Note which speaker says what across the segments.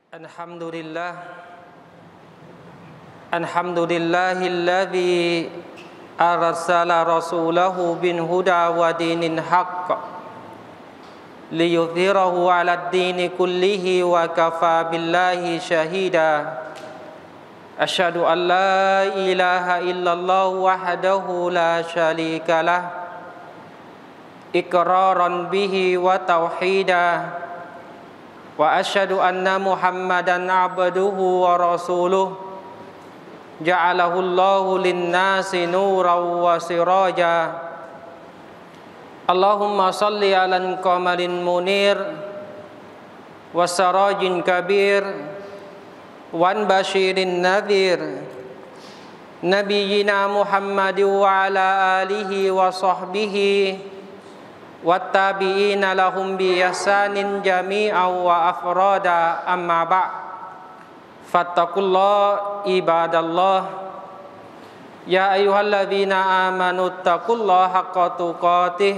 Speaker 1: الحمد لله الحمد لله الذي أرسل رسوله بالهدى ودين الحق ليظهره على الدين كله وكفى بالله شهيدا أشهد أن لا إله إلا الله وحده لا شريك له إقرارا به وتوحيدا وأشهد أن محمدا عبده ورسوله جعله الله للناس نورا وسراجا اللهم صل على القمر المنير والسراج الكبير والبشير النذير نبينا محمد وعلى آله وصحبه والتابعين لهم بإحسان جميعا وأفرادا أما بعد فاتقوا الله عباد الله يا أيها الذين آمنوا اتقوا الله حق تقاته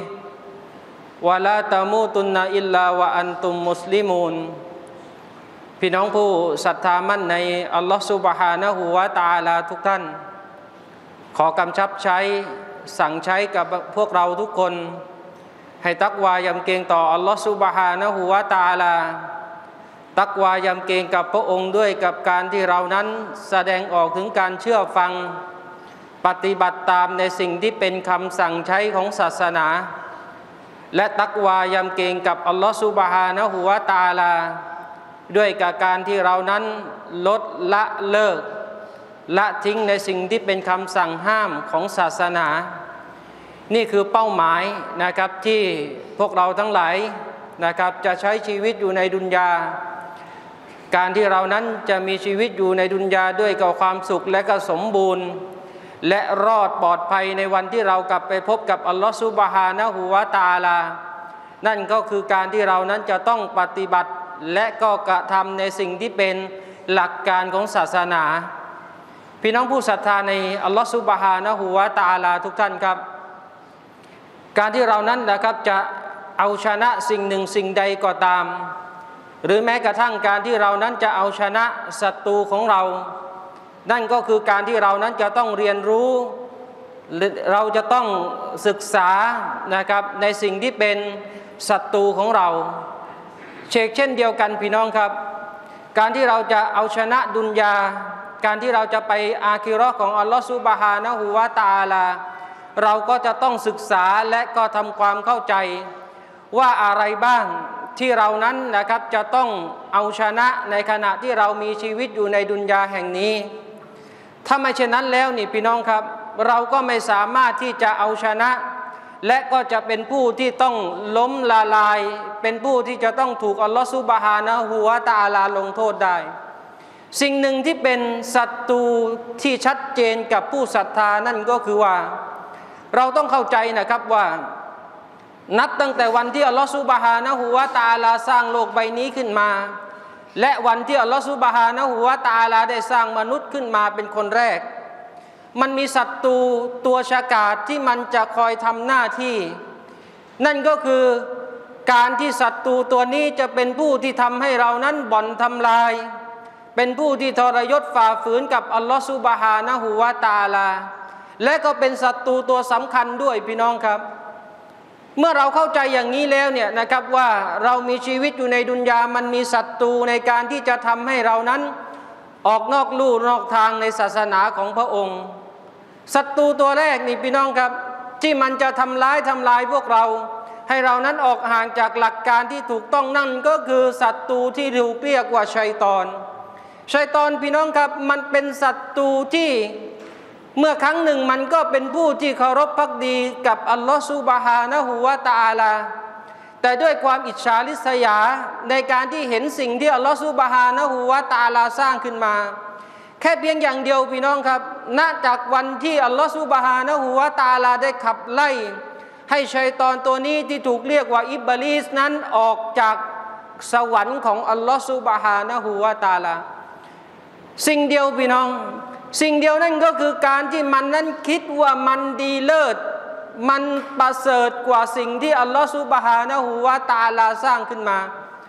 Speaker 1: ولا تموتن إلا وأنتم مسلمون พี่น้องผู้ศรัทธามั่นในอัลลอฮฺซุบฮานะฮูวะตะอาลาทุกท่านขอกำชับใช้สั่งใช้กับพวกเราทุกคนให้ตักวายำเกรงต่ออัลลอฮฺซุบฮานะฮูวะตะอาลาตักวายำเกรงกับพระองค์ด้วยกับการที่เรานั้นแสดงออกถึงการเชื่อฟังปฏิบัติตามในสิ่งที่เป็นคำสั่งใช้ของศาสนาและตักวายำเกรงกับอัลลอฮฺซุบฮานะฮูวะตะอาลาด้วยกับการที่เรานั้นลดละเลิกละทิ้งในสิ่งที่เป็นคำสั่งห้ามของศาสนานี่คือเป้าหมายนะครับที่พวกเราทั้งหลายนะครับจะใช้ชีวิตอยู่ในดุนยาการที่เรานั้นจะมีชีวิตอยู่ในดุนยาด้วยกับความสุขและก็สมบูรณ์และรอดปลอดภัยในวันที่เรากลับไปพบกับอัลลอฮฺซุบฮานะฮูวะตะอาลานั่นก็คือการที่เรานั้นจะต้องปฏิบัติและก็กระทำในสิ่งที่เป็นหลักการของศาสนาพี่น้องผู้ศรัทธาในอัลลอฮฺซุบฮานะฮูวะตะอาลาทุกท่านครับการที่เรานั้นนะครับจะเอาชนะสิ่งหนึ่งสิ่งใดก็ตามหรือแม้กระทั่งการที่เรานั้นจะเอาชนะศัตรูของเรานั่นก็คือการที่เรานั้นจะต้องเรียนรู้เราจะต้องศึกษานะครับในสิ่งที่เป็นศัตรูของเราเช่นเดียวกันพี่น้องครับการที่เราจะเอาชนะดุนยาการที่เราจะไปอาคิเราะห์ของอัลลอฮฺซุบฮานะฮูวะตะอาลาเราก็จะต้องศึกษาและก็ทำความเข้าใจว่าอะไรบ้างที่เรานั้นนะครับจะต้องเอาชนะในขณะที่เรามีชีวิตอยู่ในดุนยาแห่งนี้ถ้าไม่เช่นนั้นแล้วนี่พี่น้องครับเราก็ไม่สามารถที่จะเอาชนะและก็จะเป็นผู้ที่ต้องล้มละลายเป็นผู้ที่จะต้องถูกอัลลอฮฺซุบฮานะฮูวะตะอาลาลงโทษได้สิ่งหนึ่งที่เป็นศัตรูที่ชัดเจนกับผู้ศรัทธานั่นก็คือว่าเราต้องเข้าใจนะครับว่านับตั้งแต่วันที่อัลลอฮฺซุบฮานะฮูวะตะอาลาสร้างโลกใบนี้ขึ้นมาและวันที่อัลลอฮฺซุบฮานะฮูวะตะอาลาได้สร้างมนุษย์ขึ้นมาเป็นคนแรกมันมีศัตรูตัวฉกาจที่มันจะคอยทำหน้าที่นั่นก็คือการที่ศัตรูตัวนี้จะเป็นผู้ที่ทำให้เรานั้นบ่อนทำลายเป็นผู้ที่ทรยศฝ่าฝืนกับอัลลอฮฺซุบฮานะฮูวะตะอาลาและก็เป็นศัตรูตัวสำคัญด้วยพี่น้องครับเมื่อเราเข้าใจอย่างนี้แล้วเนี่ยนะครับว่าเรามีชีวิตอยู่ในดุนยามันมีศัตรูในการที่จะทำให้เรานั้นออกนอกลู่นอกทางในศาสนาของพระองค์ศัตรูตัวแรกนี่พี่น้องครับที่มันจะทำลายพวกเราให้เรานั้นออกห่างจากหลักการที่ถูกต้องนั่นก็คือศัตรูที่ถูกเรียกว่าชัยฏอนพี่น้องครับมันเป็นศัตรูที่เมื่อครั้งหนึ่งมันก็เป็นผู้ที่เคารพภักดีกับอัลลอฮฺซุบฮานะฮูวะตะอาลาแต่ด้วยความอิจฉาริษยาในการที่เห็นสิ่งที่อัลลอฮฺซุบฮานะฮูวะตะอาลาสร้างขึ้นมาแค่เพียงอย่างเดียวพี่น้องครับณจากวันที่อัลลอฮฺซุบฮานะฮูวะตะอาลาได้ขับไล่ให้ชัยฏอนตัวนี้ที่ถูกเรียกว่าอิบลิสนั้นออกจากสวรรค์ของอัลลอฮฺซุบฮานะฮูวะตะอาลาสิ่งเดียวพี่น้องสิ่งเดียวนั่นก็คือการที่มันนั้นคิดว่ามันดีเลิศมันประเสริฐกว่าสิ่งที่อัลลอฮฺซุบฮานะฮูวะตะอาลาสร้างขึ้นมา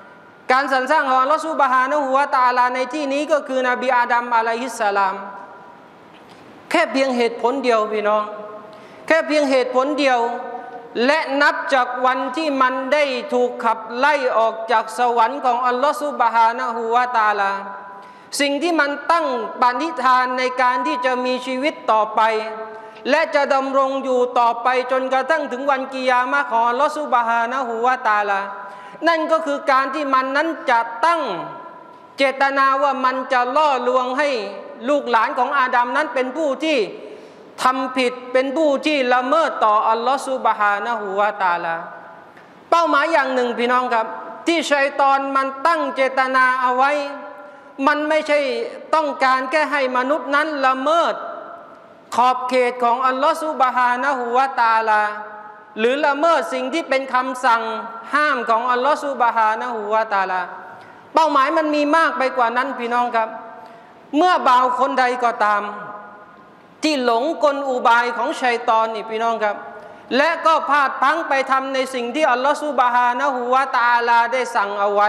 Speaker 1: การสรรสร้างของอัลลอฮฺซุบฮานะฮูวะตะอาลาในที่นี้ก็คือนบีอาดัมอะลัยฮิสสลามแค่เพียงเหตุผลเดียวพี่น้องแค่เพียงเหตุผลเดียวและนับจากวันที่มันได้ถูกขับไล่ออกจากสวรรค์ของอัลลอฮฺซุบฮานะฮูวะตะอาลาสิ่งที่มันตั้งปณิธานในการที่จะมีชีวิตต่อไปและจะดำรงอยู่ต่อไปจนกระทั่งถึงวันกิยามะฮ์ของอัลลอฮฺซุบฮานะฮูวะตะอาลานั่นก็คือการที่มันนั้นจะตั้งเจตนาว่ามันจะล่อลวงให้ลูกหลานของอาดัมนั้นเป็นผู้ที่ทำผิดเป็นผู้ที่ละเมิดต่ออัลลอฮฺซุบฮานะฮูวะตะอาลาเป้าหมายอย่างหนึ่งพี่น้องครับที่ชัยฏอนมันตั้งเจตนาเอาไว้มันไม่ใช่ต้องการแค่ให้มนุษย์นั้นละเมิดขอบเขตของอัลลอฮฺซุบฮานะฮูวะตะอาลาหรือละเมิดสิ่งที่เป็นคำสั่งห้ามของอัลลอฮฺซุบฮานะฮูวะตะอาลาเป้าหมายมันมีมากไปกว่านั้นพี่น้องครับเมื่อบ่าวคนใดก็ตามที่หลงกลอุบายของชัยฏอนนี่พี่น้องครับและก็พลาดพลั้งไปทำในสิ่งที่อัลลอฮฺซุบฮานะฮูวะตะอาลาได้สั่งเอาไว้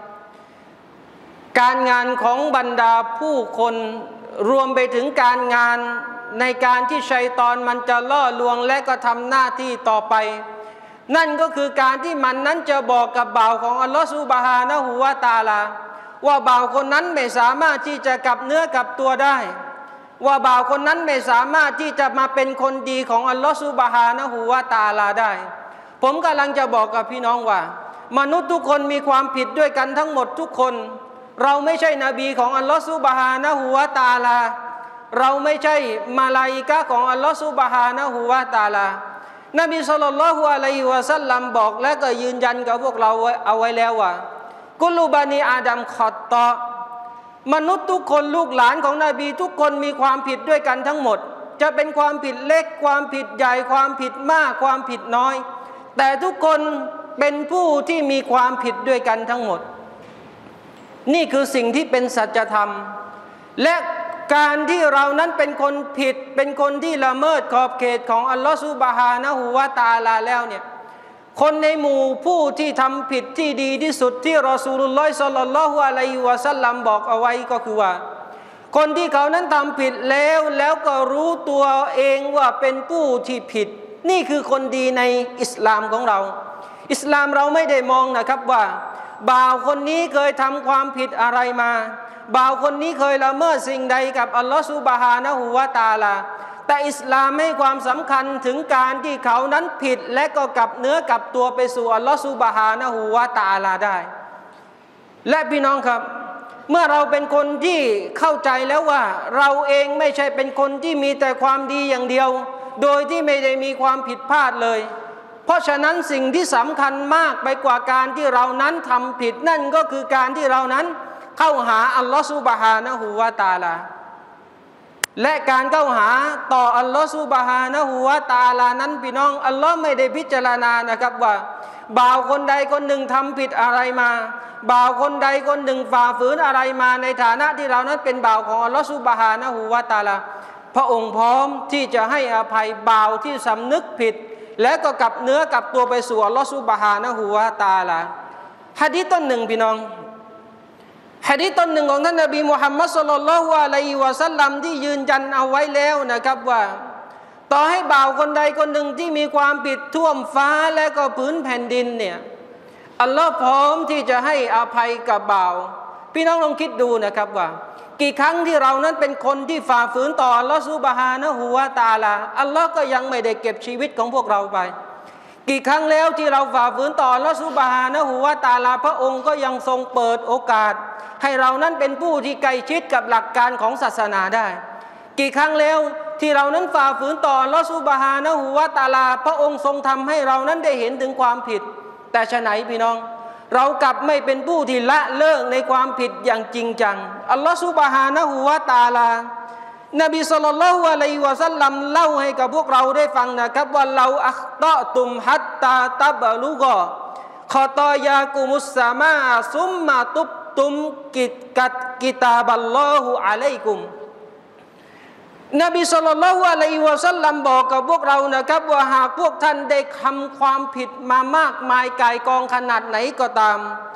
Speaker 1: การงานของบรรดาผู้คนรวมไปถึงการงานในการที่ชัยฏอนมันจะล่อลวงและก็ทำหน้าที่ต่อไปนั่นก็คือการที่มันนั้นจะบอกกับบ่าวของอัลลอฮฺซุบฮานะฮูวะตะอาลาว่าบ่าวคนนั้นไม่สามารถที่จะกลับเนื้อกลับตัวได้ว่าบ่าวคนนั้นไม่สามารถที่จะมาเป็นคนดีของอัลลอฮฺซุบฮานะฮูวะตะอาลาได้ผมกำลังจะบอกกับพี่น้องว่ามนุษย์ทุกคนมีความผิดด้วยกันทั้งหมดทุกคนเราไม่ใช่นบีของอัลลอฮฺซุบฮานะฮูวะตะอาลาเราไม่ใช่มาลาอิกะฮ์ของอัลลอฮฺซุบฮานะฮูวะตะอาลานบีศ็อลลัลลอฮุอะลัยฮิวะซัลลัมบอกและก็ยืนยันกับพวกเราเอาไว้แล้วว่ากุลูบานีอาดัมขอตอมนุษย์ทุกคนลูกหลานของนบีทุกคนมีความผิดด้วยกันทั้งหมดจะเป็นความผิดเล็กความผิดใหญ่ความผิดมากความผิดน้อยแต่ทุกคนเป็นผู้ที่มีความผิดด้วยกันทั้งหมดนี่คือสิ่งที่เป็นสัจธรรมและการที่เรานั้นเป็นคนผิดเป็นคนที่ละเมิดขอบเขตของอัลลอฮฺซุบฮานะฮูวะตะอาลาแล้วเนี่ยคนในหมู่ผู้ที่ทำผิดที่ดีที่สุดที่รอซูลุลลอฮ์ศ็อลลัลลอฮุอะลัยฮิวะซัลลัมบอกเอาไว้ก็คือว่าคนที่เขานั้นทำผิดแล้วก็รู้ตัวเองว่าเป็นผู้ที่ผิดนี่คือคนดีในอิสลามของเราอิสลามเราไม่ได้มองนะครับว่าบ่าวคนนี้เคยทำความผิดอะไรมาบ่าวคนนี้เคยละเมิดสิ่งใดกับอัลลอฮฺซุบฮานะฮูวะตะอาลาแต่อิสลามให้ความสำคัญถึงการที่เขานั้นผิดและก็กลับเนื้อกลับตัวไปสู่อัลลอฮฺซุบฮานะฮูวะตะอาลาได้และพี่น้องครับเมื่อเราเป็นคนที่เข้าใจแล้วว่าเราเองไม่ใช่เป็นคนที่มีแต่ความดีอย่างเดียวโดยที่ไม่ได้มีความผิดพลาดเลยเพราะฉะนั้นสิ่งที่สำคัญมากไปกว่าการที่เรานั้นทำผิดนั่นก็คือการที่เรานั้นเข้าหาอัลลอฮฺซุบฮานะฮูวะตะอาลาและการเข้าหาต่ออัลลอฮฺซุบฮานะฮูวะตะอาลานั้นพี่น้องอัลลอฮ์ไม่ได้พิจารณานะครับว่าบ่าวคนใดคนหนึ่งทำผิดอะไรมาบ่าวคนใดคนหนึ่งฝ่าฝืนอะไรมาในฐานะที่เรานั้นเป็นบ่าวของอัลลอฮฺซุบฮานะฮูวะตะอาลาพระองค์พร้อมที่จะให้อภัยบ่าวที่สำนึกผิดและก็กลับเนื้อกลับตัวไปสู่อัลลอฮฺซุบฮานะฮูวะตะอาลาหะดีษต้นหนึ่งพี่น้องหะดีษต้นหนึ่งของท่านนบีมุฮัมมัดศ็อลลัลลอฮุอะลัยฮิวะซัลลัมที่ยืนยันเอาไว้แล้วนะครับว่าต่อให้บ่าวคนใดคนหนึ่งที่มีความผิดท่วมฟ้าและก็พื้นแผ่นดินเนี่ยอัลลอฮ์พร้อมที่จะให้อภัยกับบ่าวพี่น้องลองคิดดูนะครับว่ากี่ครั้งที่เรานั้นเป็นคนที่ฝ่าฝืนต่ออัลลอฮ์ซุบฮานะฮูวะตะอาลาอัลลอฮ์ก็ยังไม่ได้เก็บชีวิตของพวกเราไปกี่ครั้งแล้วที่เราฝ่าฝืนต่ออัลลอฮ์ซุบฮานะฮูวะตะอาลาพระองค์ก็ยังทรงเปิดโอกาสให้เรานั้นเป็นผู้ที่ใกล้ชิดกับหลักการของศาสนาได้กี่ครั้งแล้วที่เรานั้นฝ่าฝืนต่ออัลลอฮ์ซุบฮานะฮูวะตะอาลาพระองค์ทรงทำให้เรานั้นได้เห็นถึงความผิดแต่ฉะไหนพี่น้องเรากลับไม่เป็นผู้ที่ละเลิกในความผิดอย่างจริงจังอัลลอฮ์ซุบฮานะฮูวะตะอาลานบีศ็อลลัลลอฮุอะลัยฮิวะซัลลัมเล่าให้กับพวกเราได้ฟังนะครับว่าเราอัคตอตุมฮัตตาตับลุกอขอตอยากุมุสสามาซุมมาตุบตุมกิตาบัลลอฮุอะลัยกุมนบีศ็อลลัลลอฮุอะลัยฮิวะซัลลัมบอกกับพวกเรานะครับว่าหากพวกท่านได้ทำความผิดมามากมายกายกองขนาดไหนก็ตาม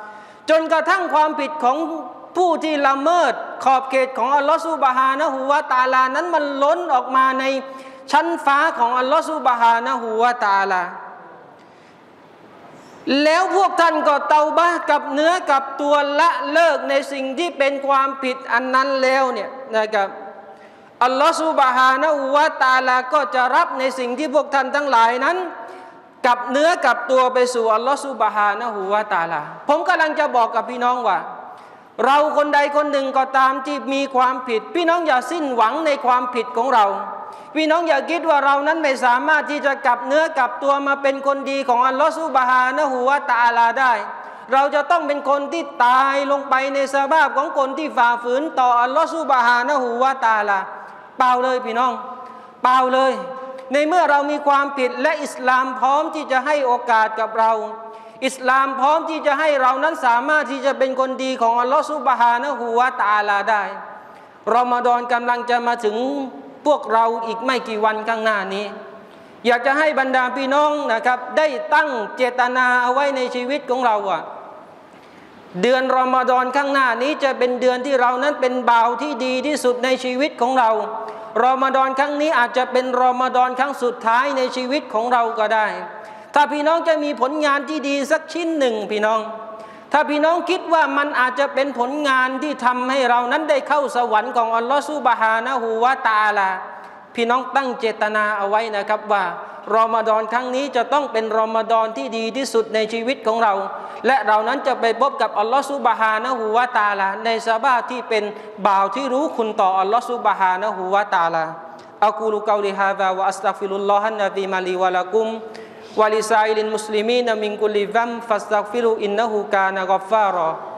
Speaker 1: จนกระทั่งความผิดของผู้ที่ละเมิดขอบเขตของอัลลอฮฺซุบฮานะฮูวะตะอาลานั้นมันล้นออกมาในชั้นฟ้าของอัลลอฮฺซุบฮานะฮูวะตะอาลาแล้วพวกท่านก็เตาบะห์กับเนื้อกับตัวละเลิกในสิ่งที่เป็นความผิดอันนั้นแล้วเนี่ยนะครับอัลลอฮฺซุบฮานะฮูวะตะอาลาก็จะรับในสิ่งที่พวกท่านทั้งหลายนั้นกับเนื้อกับตัวไปสู่อัลลอฮฺซุบฮานะฮูวะตะอาลาผมกำลังจะบอกกับพี่น้องว่าเราคนใดคนหนึ่งก็ตามที่มีความผิดพี่น้องอย่าสิ้นหวังในความผิดของเราพี่น้องอย่าคิดว่าเรานั้นไม่สามารถที่จะกลับเนื้อกลับตัวมาเป็นคนดีของอัลลอฮฺซุบฮานะฮูวะตะอาลาได้เราจะต้องเป็นคนที่ตายลงไปในสภาพของคนที่ฝ่าฝืนต่ออัลลอฮฺซุบฮานะฮูวะตะอาลาเปล่าเลยพี่น้องเปล่าเลยในเมื่อเรามีความผิดและอิสลามพร้อมที่จะให้โอกาสกับเราอิสลามพร้อมที่จะให้เรานั้นสามารถที่จะเป็นคนดีของอัลลอฮฺซุบฮานะฮูวะตะอาลาได้รอมฎอนกำลังจะมาถึงพวกเราอีกไม่กี่วันข้างหน้านี้อยากจะให้บรรดาพี่น้องนะครับได้ตั้งเจตนาเอาไว้ในชีวิตของเราว่าเดือนรอมฎอนข้างหน้านี้จะเป็นเดือนที่เรานั้นเป็นบ่าวที่ดีที่สุดในชีวิตของเรารอมฎอนครั้งนี้อาจจะเป็นรอมฎอนครั้งสุดท้ายในชีวิตของเราก็ได้ถ้าพี่น้องจะมีผลงานที่ดีสักชิ้นหนึ่งพี่น้องถ้าพี่น้องคิดว่ามันอาจจะเป็นผลงานที่ทำให้เรานั้นได้เข้าสวรรค์ของอัลลอฮฺซุบฮานะฮูวะตะอาลาพี่น้องตั้งเจตนาเอาไว้นะครับว่ารอมฎอนครั้งนี้จะต้องเป็นรอมฎอนที่ดีที่สุดในชีวิตของเราและเรานั้นจะไปพบกับอัลลอฮฺซุบฮานะฮูวะตะอาลาในสภาพที่เป็นบ่าวที่รู้คุณต่ออัลลอฮฺซุบฮานะฮูวะตะอาลาอะกูลุกอลิฮาซาวะอัสตัฆฟิรุลลอฮะนะซีมาลีวะละกุมวะลิซาอิลิลมุสลิมีนมินกุลิซัมฟัสตัฆฟิรุอินนะฮูกานะกัฟฟารอ